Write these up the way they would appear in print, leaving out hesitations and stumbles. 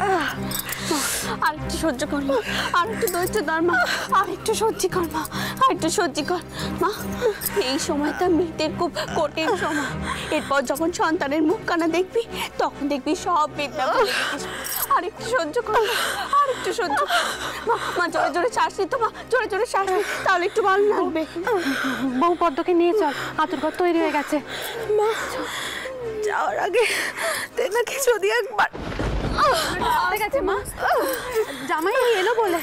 আর একটু সহ্য কর মা, আর একটু ধৈর্য ধর মা, আর একটু সহ্য কর মা, আর একটু সহ্য কর মা। এই সময়টা মৃতের খুব কঠিন সময়। এরপর যখন সন্তানের মুখখানা দেখবি তখন দেখবি সব বিদ্যা ভুলে গেছিস। আর একটু সহ্য কর, আর একটু সহ্য কর মা। মা জোরে জোরে শ্বাস নিত মা, জোরে জোরে শ্বাস নি, তাহলে একটু ভালো লাগবে। বউ পদ্মকে নিয়ে চল, আতুর ঘর তৈরি হয়ে গেছে। মা যাওয়ার আগে তেনাকে যদি একবার ঠিক আছে মা, জামাই এলো বলে।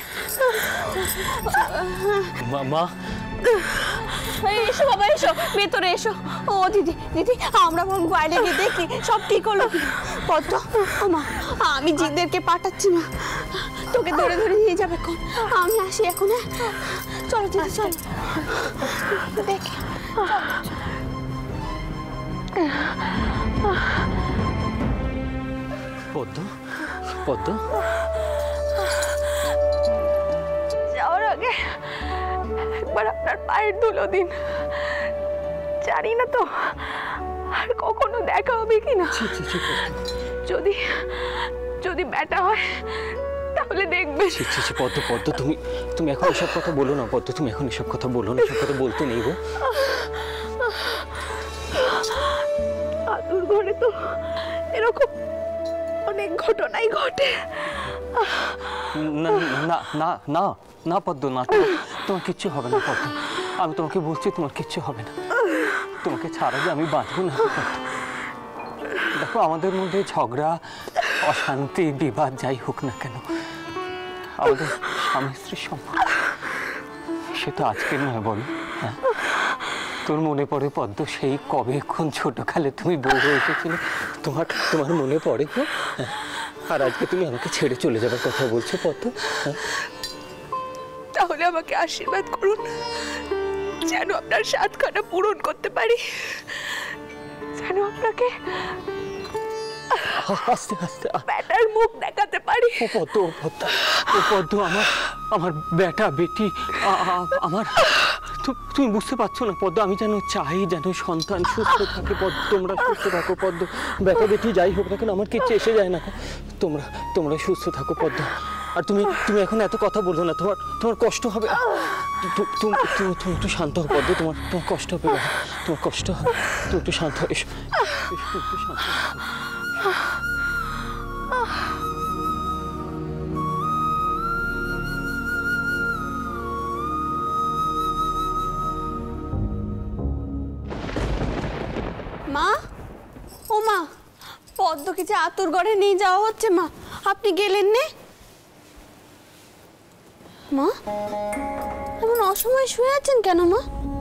মা এসো বাবা, এসো ভেতরে এসো। ও দিদি দিদি, আমরা বাইরে গিয়ে দেখি সব ঠিক হলো কি। পদ্ম ও মা, আমি জিদেরকে পাঠাচ্ছি মা, তোকে ধরে ধরে নিয়ে যাবে কোন। আমি আসি এখন। চলো দিদি চলো দেখি। পদ্ম পদ্ম, যাওয়ার আগে একবার আপনার পায়ের ধুলো দিন। জানি না তো আর কখনো দেখা হবে কিনা। যদি যদি ব্যাটা হয় তাহলে দেখবে। পদ্ম পদ্ম, তুমি এখন এসব কথা বলো না পদ্ম, তুমি এখন এসব কথা বলো না, এসব কথা বলতে নেই গো। আতুর ঘরে তো এরকম অনেক ঘটনাই ঘটে। না না না না না পদ্ম, না, তোমার কিচ্ছু হবে না পদ্ম, আমি তোমাকে বলছি তোমার কিচ্ছু হবে না। তোমাকে ছাড়া যে আমি বাঁচবো না পদ্ম। দেখো, আমাদের মধ্যে ঝগড়া, অশান্তি, বিবাদ যাই হোক না কেন, আমাদের স্বামী স্ত্রীর সম্পর্ক সে তো আজকের নয় বলো। হ্যাঁ, তোর মনে পড়ে পদ্ম সেই কবে কোন ছোটকালে তুমি বউ হয়ে এসেছিলে? তোমার মনে পড়ে গো? হ্যাঁ, আর আজকে তুমি আমাকে ছেড়ে চলে যাবার কথা বলছো পদ্ম। হ্যাঁ, তাহলে আমাকে আশীর্বাদ করুন যেন আপনার সাতখানা পূরণ করতে পারি, যেন আপনাকে আস্তে আস্তে ব্যাটার মুখ দেখাতে পারি। ও পদ্ম, ও পদ্ম, আমার বেটা বেটি, আমার তুমি বুঝতে পারছো না পদ্ম, আমি যেন চাই যেন সন্তান সুস্থ থাকে পদ্ম, তোমরা সুস্থ থাকো পদ্ম, বেটা বেটি যাই হোক না কেন আমার কিচ্ছু এসে যায় না, তোমরা সুস্থ থাকো পদ্ম। আর তুমি এখন এত কথা বলছো না, তোমার কষ্ট হবে। তুমি একটু শান্ত হও পদ্ম, তোমার কষ্ট হবে, তোমার কষ্ট হবে, তুমি একটু শান্ত হও। এসো একটু শান্ত হও। মা, ও মা, পদ্মকে যে আতুর ঘরে নিয়ে যাওয়া হচ্ছে মা, আপনি গেলেন নে? মা এমন অসময়ে শুয়ে আছেন কেন মা?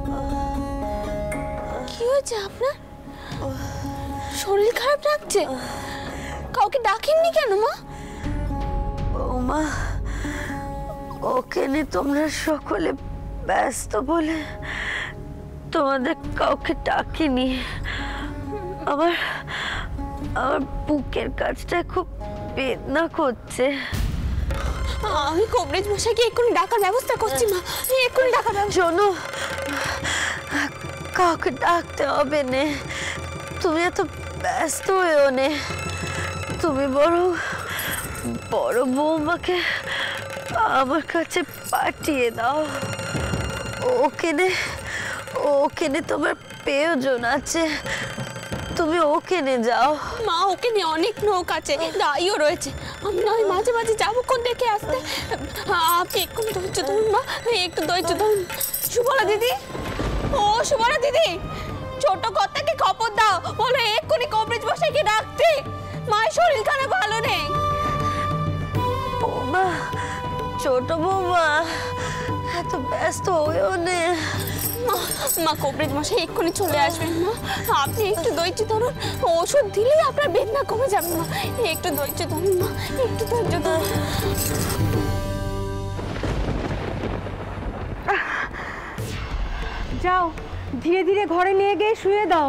কি হয়েছে আপনার? শরীর খারাপ লাগছে? কাউকে ডাকেননি কেন মা? ও মা, ওকে নিয়ে তোমরা সকলে ব্যস্ত বলে তোমাদের কাউকে ডাকিনি। আমার বুকের কাছটা খুব বেদনা করছে। আমি কবরেজ মশাইকে এক্ষুনি ডাকার ব্যবস্থা করছি মা, এক্ষুনি ডাকার ব্যবস্থা। শোনো, কাউকে ডাকতে হবে না, তুমি এত ব্যস্ত হয়েও নে। তুমি বড় বৌমাকে আমার কাছে পাঠিয়ে দাও। ওকে নে তোমার প্রয়োজন আছে, তুমি ওকে নে যাও। মা ওকে নিয়ে অনেক নৌক আছে, দাইও রয়েছে, আমি নয় মাঝে মাঝে যাবো কোন দেখে আসতে। আপনি এক্ষুনি ধৈর্য ধরুন মা, একটু ধৈর্য ধরুন। সুবলা দিদি, ও সুবলা দিদি, ছোট কর্তাকে খবর দাও, বলো এক্ষুনি কবরেজ মশাইকে ডাকতে, মায়ের শরীর খারাপ ভালো নেই। বৌমা, ছোট বৌমা এত ব্যস্ত হয়েও নে। মা কবরেজ মশাই এক্ষুনি চলে আসবেন মা, আপনি একটু ধৈর্য ধরুন, ওষুধ দিলেই আপনার বেদনা কমে যাবে মা, একটু ধৈর্য ধরুন মা, একটু ধৈর্য ধরুন। যাও, ধীরে ধীরে ঘরে নিয়ে গিয়ে শুয়ে দাও।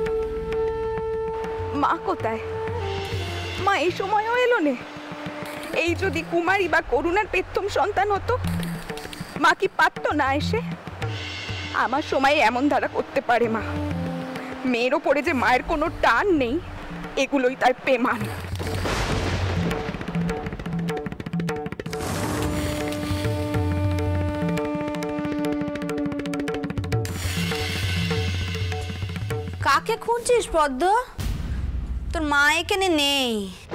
মা কোথায়? মা এই সময়ও এলো নে? এই যদি কুমারী বা করুণার পেত্তম সন্তান হতো, মা কি পারতো না এসে? আমার সময় এমন ধারা করতে পারে মা। মেয়ের ওপরে যে মায়ের কোনো টান নেই, এগুলোই তার পেমান। কাকে খুঁজছিস পদ্ম? তোর মা এখানে নেই।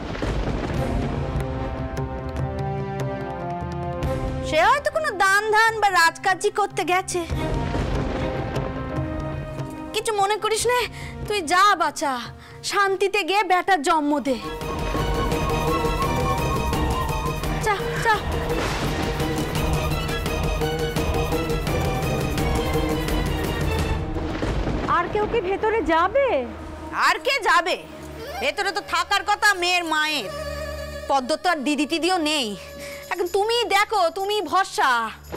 সে হয়তো কোনো দান ধান বা রাজকাজি করতে গেছে। কিছু মনে করিস না, তুই যা বাছা, শান্তিতে গিয়ে বেটার জন্ম দে। যা যা। আর কেউ কি ভেতরে যাবে? আর কে যাবে? ভেতরে তো থাকার কথা মেয়ের মায়ের। পদ্ম তো আর দিদি টিদিও নেই। এখন তুমি দেখো, তুমি ভরসা।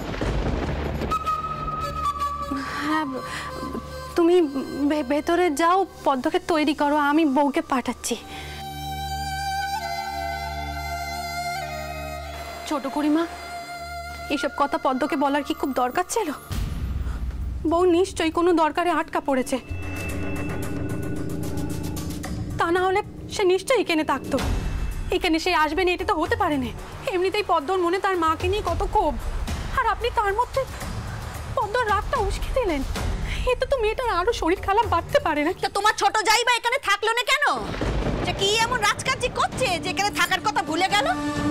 হ্যাঁ, তুমি ভেতরে যাও, পদ্মকে তৈরি করো, আমি বউকে পাঠাচ্ছি। ছোট করিমা, এসব কথা পদ্মকে বলার কি খুব দরকার ছিল? বউ নিশ্চয়ই কোনো দরকারে আটকা পড়েছে, তা না হলে সে নিশ্চয়ই এখানে থাকতো। এখানে সে আসবে না এটা তো হতে পারে না। এমনিতেই পদ্মর মনে তার মাকে নিয়ে কত ক্ষোভ, আর আপনি তার মধ্যে পদ্মর রাগটা উস্কে দিলেন। এতে তো মেয়েটার আরো শরীর খারাপ বাড়তে পারে না। তা তোমার ছোট জাইবা এখানে থাকলো না কেন? যে কি এমন রাজকাজি করছে যে এখানে থাকার কথা ভুলে গেল?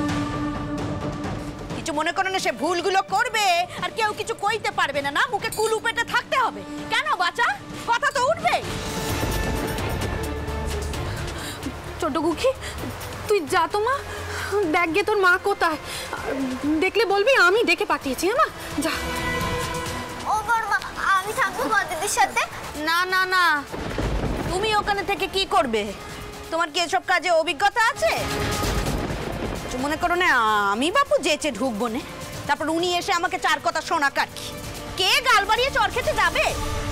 কিছু মনে করো না, সে ভুলগুলো করবে আর কেউ কিছু কইতে পারবে না। না, মুখে কুলু পেটে থাকতে হবে কেন বাচ্চা? কথা তো উঠবে। ছোট গুখি, তুই যা তো মা, দেখ গে তোর মা কোথায়। দেখলে বলবি আমি ডেকে পাঠিয়েছি। হ্যাঁ মা, যা। ও বড়মা, আমি থাকবো দিদির সাথে। না না না, তুমি ওখানে থেকে কি করবে? তোমার কি এসব কাজে অভিজ্ঞতা আছে? মনে করো না আমি বাপু যেচে ঢুকবো না, তারপর উনি এসে আমাকে চার কথা শোনা কাকি। কে গাল বাড়িয়ে চর খেতে যাবে?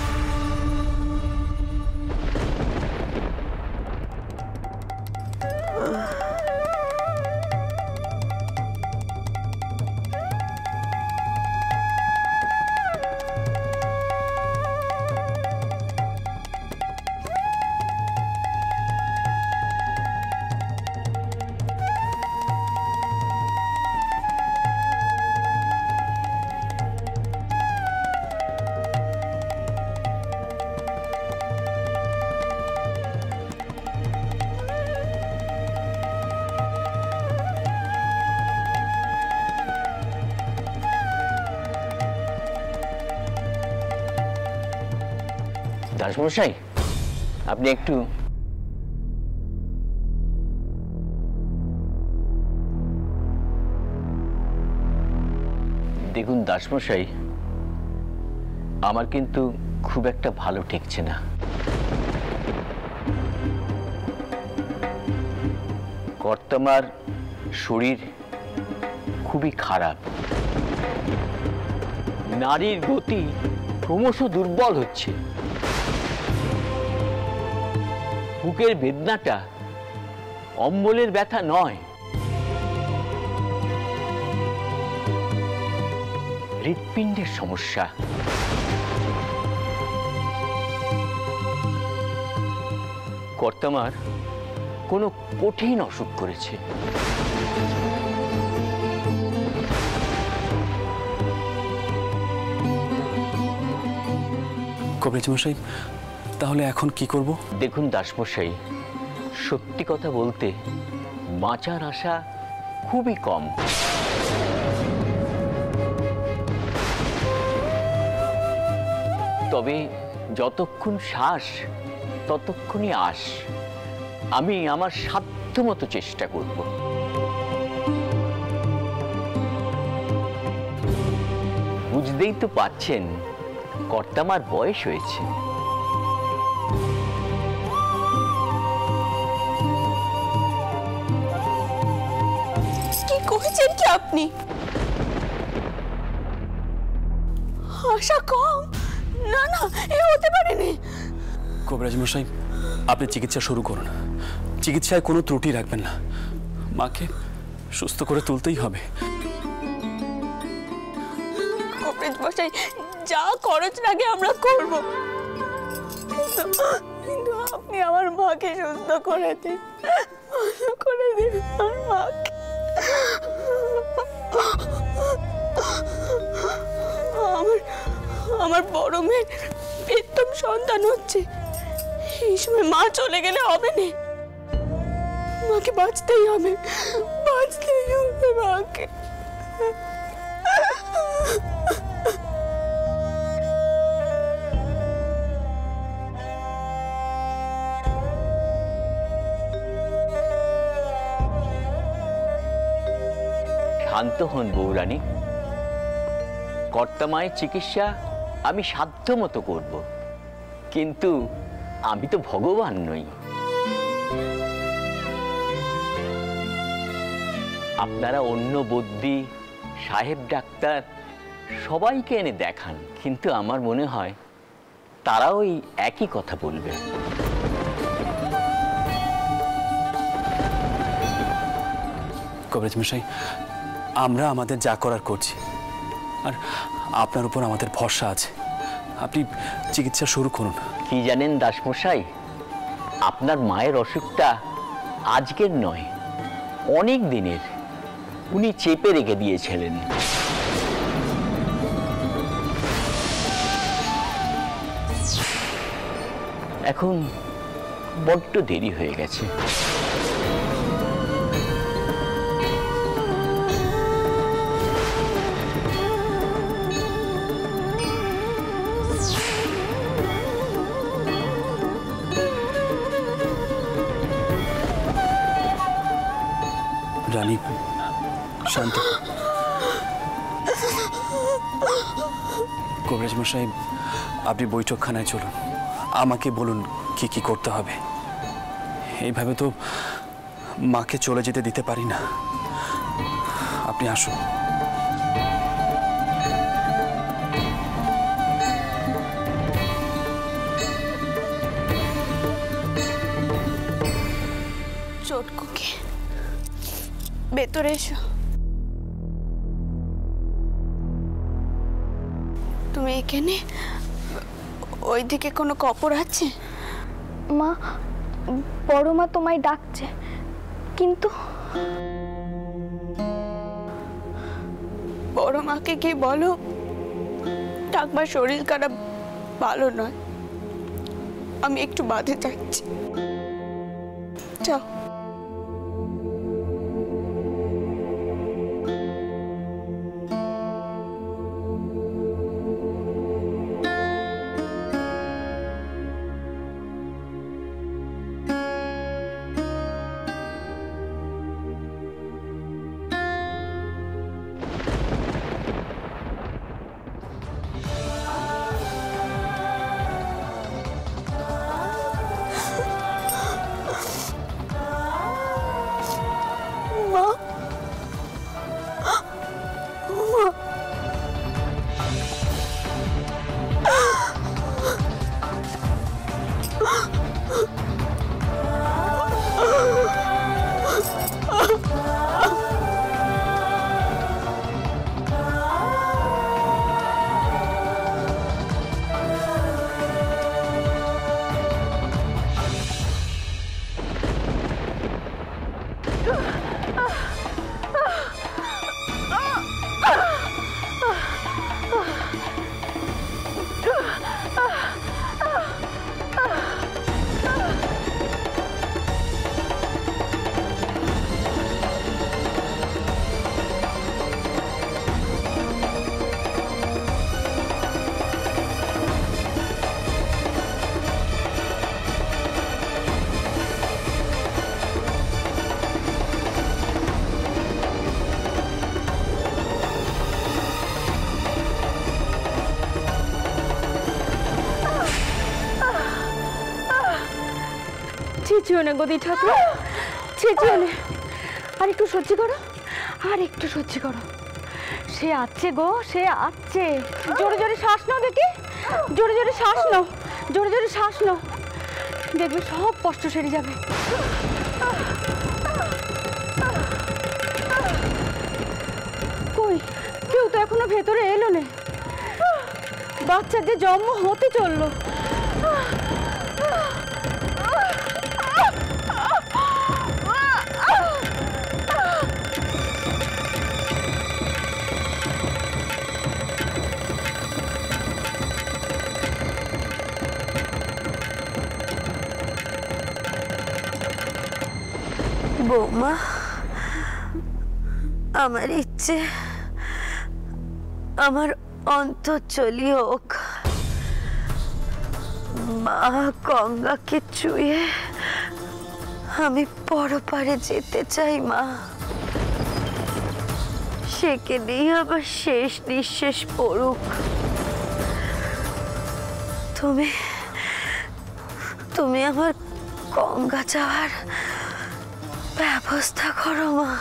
দাসমশাই, আপনি একটু দেখুন। দাসমশাই, আমার কিন্তু খুব একটা ভালো ঠেকছে না। কর্তামার শরীর খুবই খারাপ, নারীর গতি ক্রমশ দুর্বল হচ্ছে। বুকের বেদনাটা অম্বলের ব্যথা নয়, হৃৎপিণ্ডের সমস্যা। কর্তামার কোনো কঠিন অসুখ করেছে। কবিরাজ মশাই, তাহলে এখন কি করব? দেখুন দাসমশাই, সত্যি কথা বলতে বাঁচার আশা খুবই কম। তবে যতক্ষণ শ্বাস ততক্ষণই আশ। আমি আমার সাধ্যমতো চেষ্টা করব। বুঝতেই তো পাচ্ছেন কর্তামার বয়স হয়েছে। কি করেছেন কি আপনি? আশা কম? না না, এ হতে পারেনি। কবিরাজ মশাই, আপনি চিকিৎসা শুরু করুন। চিকিৎসায় কোনো ত্রুটি রাখবেন না। সুস্থ করে তুলতেই হবে। কবিরাজ মশাই, যা খরচ লাগে আমরা করব, কিন্তু আপনি আমার মাকে সুস্থ করে দিন, করে দিন আমার মাকে। আমার বড় মেয়ের প্রথম সন্তান হচ্ছে, এই সময় মা চলে গেলে হবে না, মাকে বাঁচতেই হবে, বাঁচতেই হবে মাকে। শান্ত হন বৌরানী, কর্তামায়ের চিকিৎসা আমি সাধ্যমতো করব, কিন্তু আমি তো ভগবান নই। আপনারা অন্য বদ্যি, সাহেব ডাক্তার সবাইকে এনে দেখান, কিন্তু আমার মনে হয় তারাও এই একই কথা বলবে। কবিরাজ মশাই, আমরা আমাদের যা করার করছি, আর আপনার উপর আমাদের ভরসা আছে। আপনি চিকিৎসা শুরু করুন। কি জানেন দাসমশাই, আপনার মায়ের অসুখটা আজকের নয়, অনেক দিনের। উনি চেপে রেখে দিয়েছিলেন। এখন বড্ড দেরি হয়ে গেছে। রানী, শান্ত। কবিরাজ মশাই, আপনি বৈঠকখানায় চলুন, আমাকে বলুন কি কি করতে হবে। এইভাবে তো মাকে চলে যেতে দিতে পারি না। আপনি আসুন। চটকুকে ভেতরে এসো। তুমি এখানে, ওইদিকে কোনো কপর আছে? মা, বড় মা তোমায় ডাকছে, কিন্তু বড় মাকে কি বলো ঠাকমার শরীর খারাপ, ভালো নয়, আমি একটু বাদে যাচ্ছি, যাও। চেঁচিও না গদি ঠাকুর, চেঁচিও না, আর একটু সহ্য করো, আর একটু সহ্য করো। সে আছে গো, সে আছে। জোরে জোরে শ্বাস নাও দেখি, জোরে জোরে শ্বাস নাও, জোরে জোরে শ্বাস নাও, দেখবে সব কষ্ট সেরে যাবে। বাচ্চার যে জন্ম হতে চললো। বৌমা, আমার ইচ্ছে আমার অন্তর্চলি হোক। মা গঙ্গাকে ছুঁয়ে আমি পরপারে যেতে চাই মা। সেখানেই আমার শেষ নিঃশ্বাস পড়ুক। তুমি আমার গঙ্গা যাওয়ার ব্যবস্থা করো মা।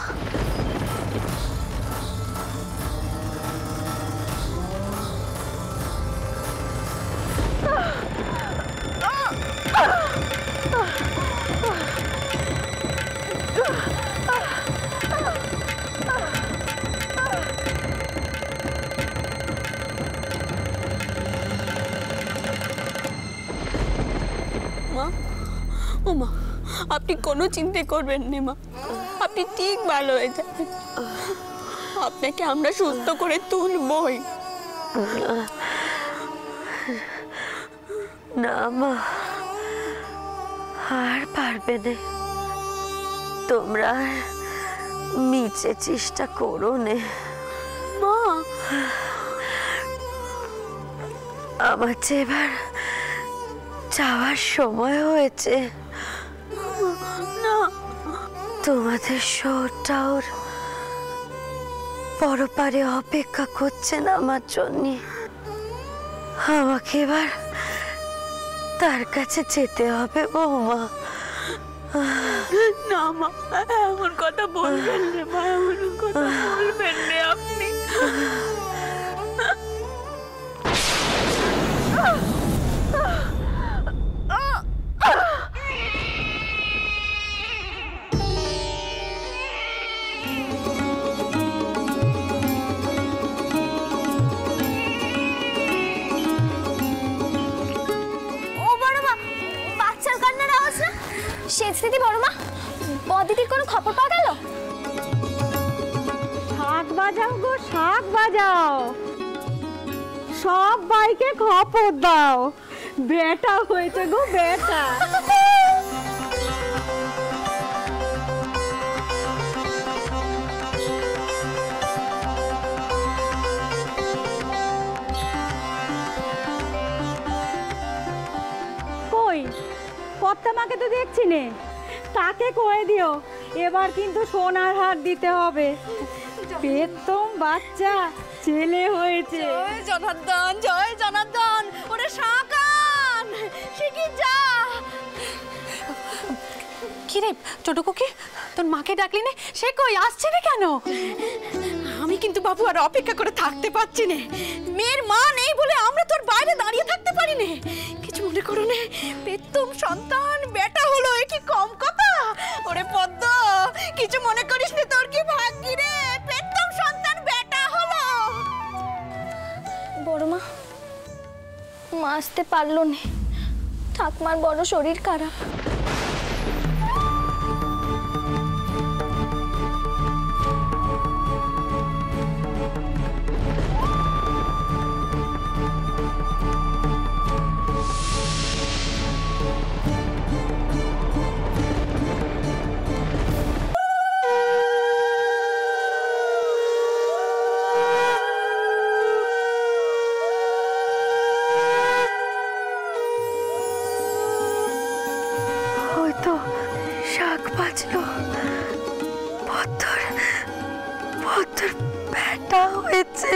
ও মা, আপনি কোনো চিন্তা করবেন না মা, আপনি ঠিক ভালো হয়ে যাবেন। আপনাকে আমরা সুস্থ করে তুলবই। না মা, আর পারবে না। তোমরা মিছে চেষ্টা করো নে মা। আমার যে এবার যাওয়ার সময় হয়েছে। না, তোমাদের শহরটাও পরপারে অপেক্ষা করছেন আমার জন্য। আমাকে এবার তার কাছে যেতে হবে বৌমা। না মা, এমন কথা বলবেন না মা, এমন কথা বলবেন না আপনি। দিদি, বড় মা, বদিদির কোনো খবর পাওয়া গেল? শাক বাজাও গো, শাক বাজাও, সব ভাইকে খবর দাও, বেটা হয়েছে গো, বেটা। কই পদ্মামাকে তো দেখছি নে, তাকে কয়ে দিও এবার কিন্তু সোনার হার দিতে হবে। প্রথম বাচ্চা ছেলে হয়েছে। জয় জনার্দন, জয় জনার্দন। ওরে শাকান, শিগগির যা। কি রে ছোট কুকি, তোর মাকে ডাকলি না? সে কই, আসছে না কেন? আমি কিন্তু বাবু আর অপেক্ষা করে থাকতে পারছি না। মেয়ের মা নেই বলে আমরা তোর বাইরে দাঁড়িয়ে থাকতে পারি না। কিছু মনে করো না, প্রথম সন্তান বেটা হলো, এ কি কম কথা? ওরে পদ্ম, কিছু মনে করিস না, তোর কি ভাগ্যি রে, প্রথম সন্তান বেটা হলো। বড় মা, মা আসতে পারলো না, ঠাকুমার বড় শরীর খারাপ। শাক বাজলো, পদ্মর বেটা হয়েছে।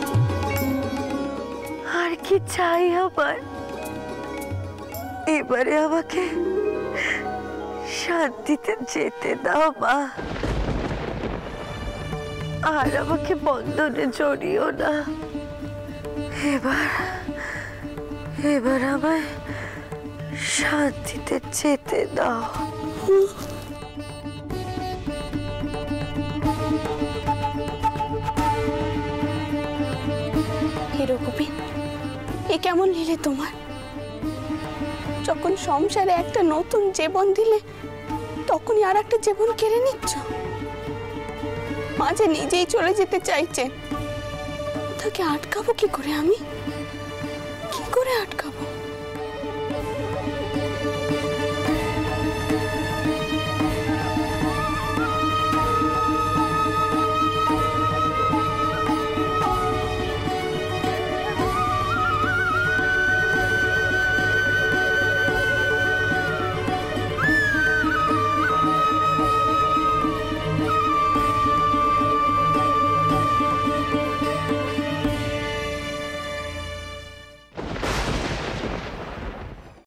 আর কি চাই আবার? এবারে আমাকে শান্তিতে যেতে দাও মা, আর আমাকে বন্ধনে জড়িও না। এবার আমায় শান্তিতে যেতে দাও। এরকমই এ কেমন নিলে তোমার? যখন সংসারে একটা নতুন জীবন দিলে তখনই আর একটা জীবন কেড়ে নিচ্ছ। মাঝে নিজেই চলে যেতে চাইছে, তাকে আটকাবো কি করে? আমি কি করে আটকাবো?